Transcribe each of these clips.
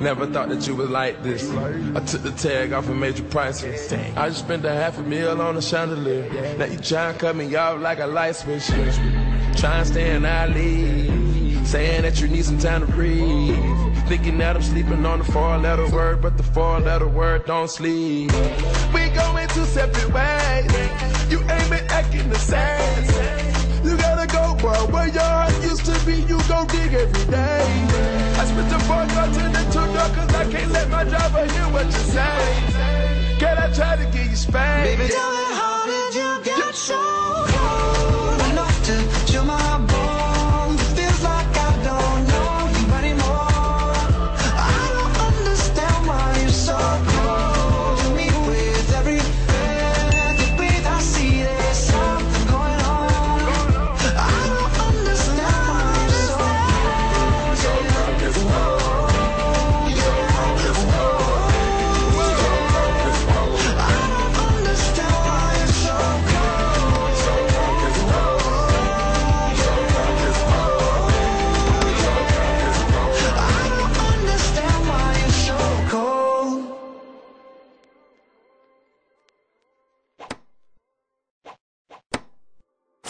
Never thought that you was like this. I took the tag off and made you priceless. I just spent $500,000 on a chandelier. Now you try and cut me off like a light switch. Try and stay in our league, saying that you need some time to breathe. Thinking that I'm sleeping on the 4-letter word, but the 4-letter word don't sleep. We going two separate ways. You ain't been acting the same. You gotta go, bro, where your heart used to be. You go dig every day. I spit the 4 door to the 2 door, cause I can't let my driver hear what you say. Can I try to give you space? Baby, tell me, how did you get so cold enough to chill my bones? It feels like I don't know you anymore. I don't understand why you're so cold to me. With every breath you breathe, I see there's something going on. I don't understand why you're so cold. So cold, so cold.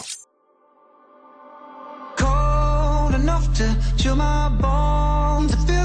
Enough to chill my bones.